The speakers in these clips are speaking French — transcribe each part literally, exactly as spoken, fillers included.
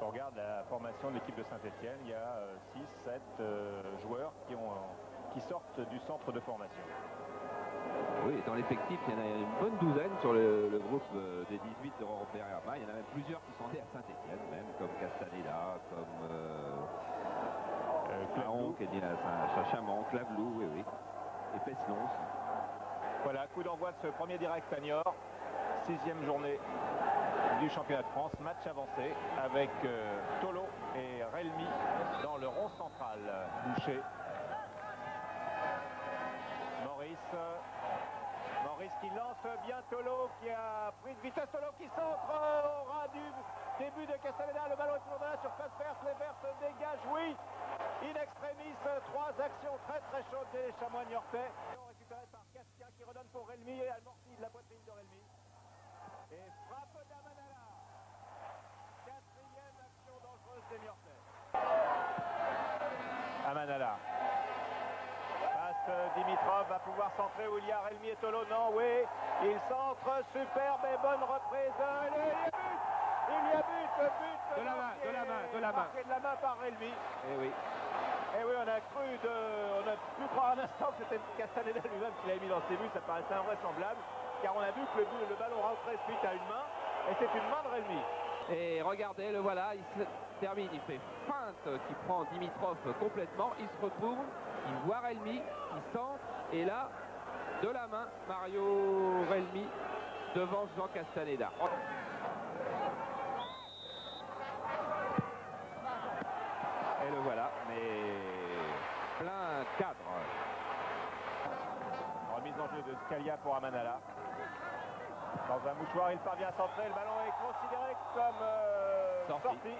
on regarde la formation de l'équipe de Saint-Etienne, il y a six sept euh, joueurs qui, ont, qui sortent du centre de formation. Oui, dans l'effectif, il y en a une bonne douzaine sur le, le groupe des dix-huit de Européen. Il y en a même plusieurs qui sont nés à Saint-Etienne, même comme Castaneda, comme euh, euh, Claron, qui est né à Saint-Chamond, Clavelou, oui, oui, et Pesnon aussi. Voilà, coup d'envoi de ce premier direct à Niort, sixième journée du championnat de France, match avancé avec euh, Tolo et Relmi dans le rond central. Boucher, Maurice, Maurice qui lance bien Tolo, qui a pris de vitesse, Tolo qui centre au ras du début de Castaneda, le ballon est toujours dans la surface verte, les verts se dégagent, oui, in extremis, trois actions très très chaudes des Chamois niortais, récupéré par Castien qui redonne pour Relmi et amorti de la poitrine de Relmi. Et frappe d'Amanala. Quatrième action dangereuse des Niortais. Amanala. Passe Dimitrov, va pouvoir centrer où il y a Relmi et Tolo. Non, oui, il centre, superbe et bonne reprise. Il y a but, il y a but, but. De la main, de la main, de la main. Marqué de la main par Relmi. Eh oui. Et oui, on a cru, de, on a pu croire un instant que c'était Castaneda lui-même qui l'avait mis dans ses buts, ça paraissait invraisemblable, car on a vu que le, but, le ballon rentrait suite à une main, et c'est une main de Relmi. Et regardez, le voilà, il se termine, il fait feinte, qui prend Dimitrov complètement, il se retourne, il voit Relmi, il centre, et là, de la main, Mario Relmi devant Jean Castaneda. Et le voilà, mais plein cadre. Remise en jeu de Scalia pour Amanala. Dans un mouchoir, il parvient à centrer. Le ballon est considéré comme euh, sorti. sorti.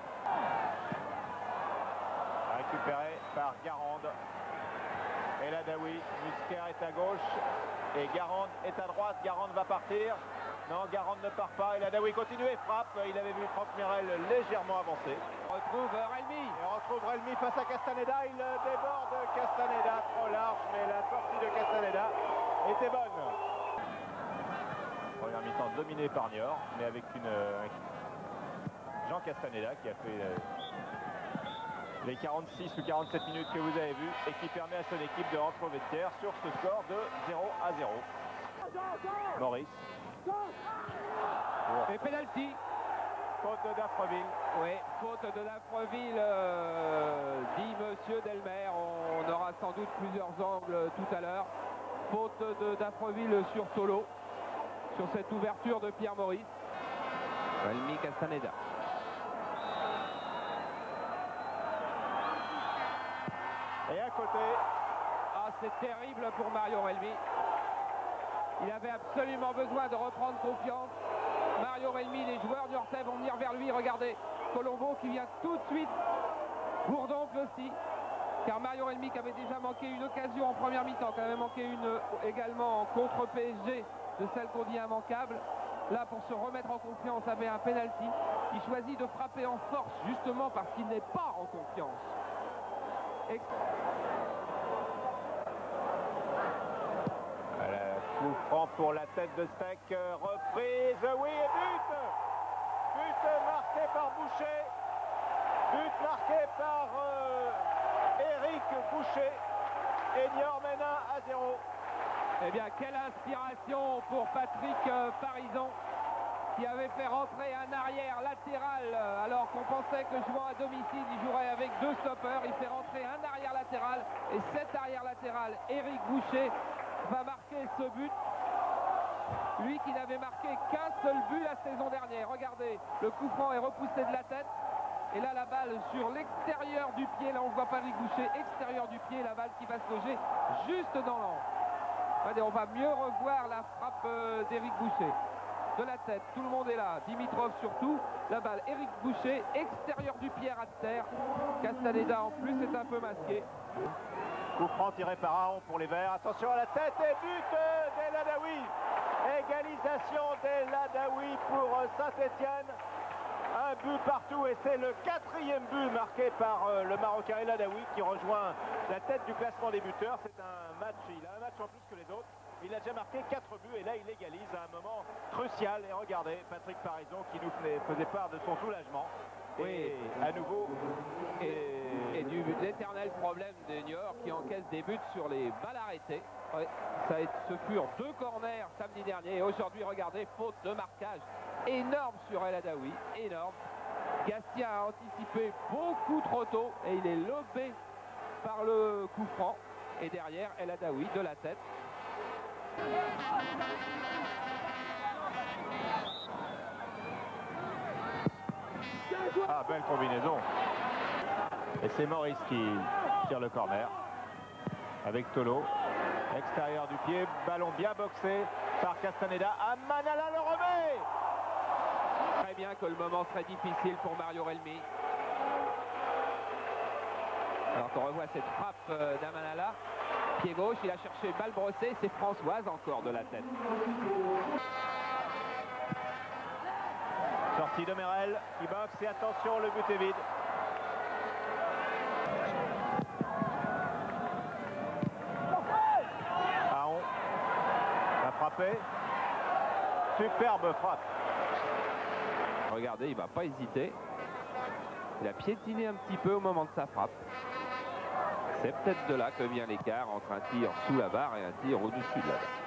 Récupéré par Garande. Et là, Daoui. Musker est à gauche. Et Garande est à droite. Garande va partir. Non, Garande ne part pas. Et là, Daoui continue et frappe. Il avait vu Franck Mirel légèrement avancer. On retrouve Relmi. Et on retrouve Relmi face à Castaneda. Il déborde Castaneda. Trop large, mais la sortie de Castaneda était bonne. Première mi-temps dominée par Niort, mais avec une euh, Jean Castaneda qui a fait euh, les quarante-six ou quarante-sept minutes que vous avez vues et qui permet à son équipe de rentrer au vestiaire sur ce score de zéro à zéro. Maurice. Et penalty. Faute de Dafreville. Oui, faute de Dafreville, euh, dit Monsieur Delmer. On aura sans doute plusieurs angles tout à l'heure. Faute de Dafreville sur Tolo. Sur cette ouverture de Pierre Maurice. Relmi Castaneda. Et à côté. Ah, c'est terrible pour Mario Relmi. Il avait absolument besoin de reprendre confiance. Mario Relmi, les joueurs du Niortais vont venir vers lui. Regardez, Colombo qui vient tout de suite. Bourdoncle aussi. Car Mario Relmi qui avait déjà manqué une occasion en première mi-temps, qui avait manqué une également en contre P S G. De celle qu'on dit immanquable, là pour se remettre en confiance avait un penalty. Il choisit de frapper en force justement parce qu'il n'est pas en confiance. Et... Voilà, coup franc pour la tête de Steck, reprise, oui et but. But marqué par Boucher, but marqué par euh, Éric Boucher, et Niort mène un à zéro. Eh bien, quelle inspiration pour Patrick euh, Parison, qui avait fait rentrer un arrière latéral, euh, alors qu'on pensait que jouant à domicile, il jouerait avec deux stoppeurs. Il fait rentrer un arrière latéral, et cet arrière latéral, Éric Boucher, va marquer ce but. Lui qui n'avait marqué qu'un seul but la saison dernière. Regardez, le coup franc est repoussé de la tête. Et là, la balle sur l'extérieur du pied. Là, on ne voit pas Éric Boucher, extérieur du pied. La balle qui va se loger juste dans l'angle. On va mieux revoir la frappe euh, d'Éric Boucher. De la tête, tout le monde est là. Dimitrov surtout. La balle, Éric Boucher, extérieur du pied à terre. Castaneda en plus est un peu masqué. Coup franc tiré par Aron pour les Verts. Attention à la tête et but d'El Adaoui. Égalisation d'El Adaoui pour Saint-Etienne. Un but partout et c'est le quatrième but marqué par euh, le Marocain El Adaoui qui rejoint la tête du classement des buteurs. C'est un match, il a un match en plus que les autres. Il a déjà marqué quatre buts et là il égalise à un moment crucial. Et regardez Patrick Parison qui nous faisait part de son soulagement Oui. Et à nouveau, Et, et du l'éternel problème de New York qui encaisse des buts sur les balles arrêtées. Ouais, ça, a- ce furent deux corners samedi dernier et aujourd'hui, regardez, faute de marquage énorme sur El Adaoui, énorme. Gastien a anticipé beaucoup trop tôt et il est lobé par le coup franc. Et derrière, El Adaoui de la tête. ah, belle combinaison. Et c'est Maurice qui tire le corner avec Tolo. Extérieur du pied, ballon bien boxé par Castaneda. Ah, Manala le remet. Très bien que le moment serait difficile pour Mario Relmi. Alors qu'on revoit cette frappe euh, d'Amanala. Pied gauche, il a cherché balle brossée. C'est Françoise encore de la tête. Sortie de Merel qui boxe et attention, le but est vide. Aon a frappé. Superbe frappe. Regardez, il ne va pas hésiter. Il a piétiné un petit peu au moment de sa frappe. C'est peut-être de là que vient l'écart entre un tir sous la barre et un tir au-dessus de la barre.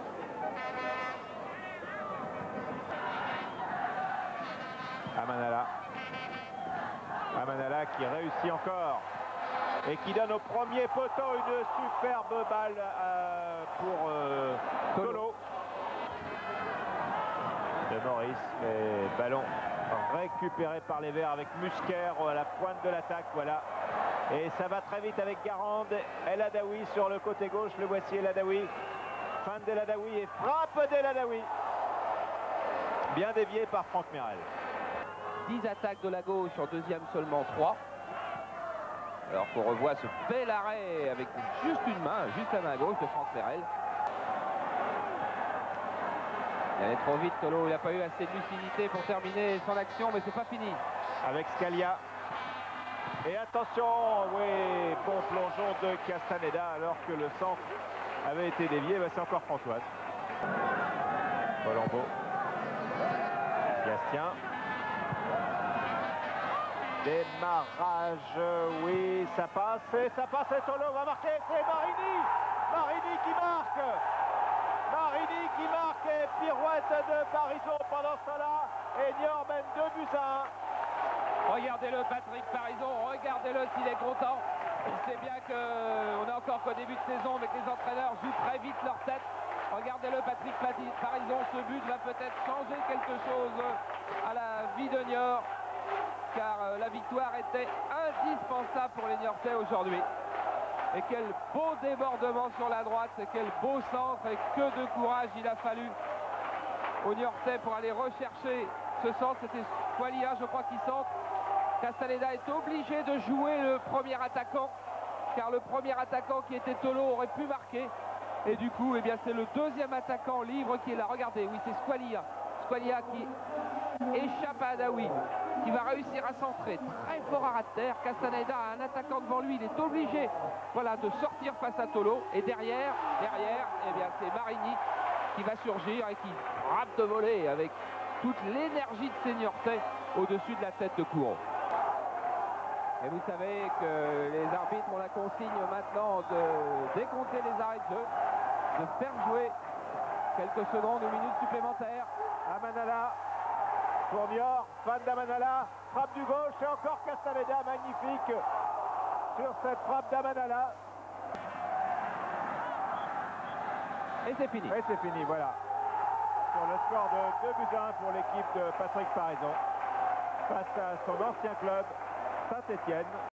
Amanala. Amanala qui réussit encore et qui donne au premier poteau une superbe balle euh, pour euh, Tolo. De Maurice, mais ballon récupéré par les Verts avec Musquer à la pointe de l'attaque, voilà. Et ça va très vite avec Garande. El Adaoui sur le côté gauche, le voici El Adaoui. Fin d'El Adaoui et frappe d'El Adaoui. Bien dévié par Franck Merel. dix attaques de la gauche, en deuxième seulement trois. Alors qu'on revoit ce bel arrêt avec juste une main, juste la main gauche de Franck Merel. Il allait trop vite, Tolo, il n'a pas eu assez de lucidité pour terminer son action, mais c'est pas fini. Avec Scalia. Et attention, oui, bon plongeon de Castaneda alors que le centre avait été dévié. Ben, c'est encore Françoise. Colombo. Gastien. Démarrage, oui, ça passe, et ça passe, et Tolo va marquer, c'est Marini. Marini qui marque. Marini qui marque, et pirouette de Parisot pendant cela. Et Niort mène deux buts à un. Regardez-le, Patrick Parison, regardez-le s'il est content. Il sait bien qu'on est encore qu'au début de saison, mais que les entraîneurs jouent très vite leur tête. Regardez-le, Patrick Parison, ce but va peut-être changer quelque chose à la vie de Niort, car la victoire était indispensable pour les Niortais aujourd'hui. Et quel beau débordement sur la droite, et quel beau centre, et que de courage il a fallu aux Niortais pour aller rechercher ce centre. C'était Squalia, je crois, qui centre. Castaneda est obligé de jouer le premier attaquant, car le premier attaquant qui était Tolo aurait pu marquer. Et du coup, eh bien, c'est le deuxième attaquant libre qui est là. Regardez, oui, c'est Squalia. Squalia qui échappe à Adaoui, qui va réussir à centrer très fort à ras de terre. Castaneda a un attaquant devant lui, il est obligé, voilà, de sortir face à Tolo. Et derrière, derrière, eh bien, c'est Marini qui va surgir et qui frappe de volée avec toute l'énergie de ses Niortais au-dessus de la tête de Courreau. Et vous savez que les arbitres ont la consigne maintenant de décompter les arrêts de jeu, de faire jouer quelques secondes ou minutes supplémentaires. Amanala pour Niort, fan d'Amanala, frappe du gauche et encore Castaneda, magnifique sur cette frappe d'Amanala. Et c'est fini. Et c'est fini, voilà. Sur le score de deux buts à un pour l'équipe de Patrick Parison face à son ancien club Saint-Étienne.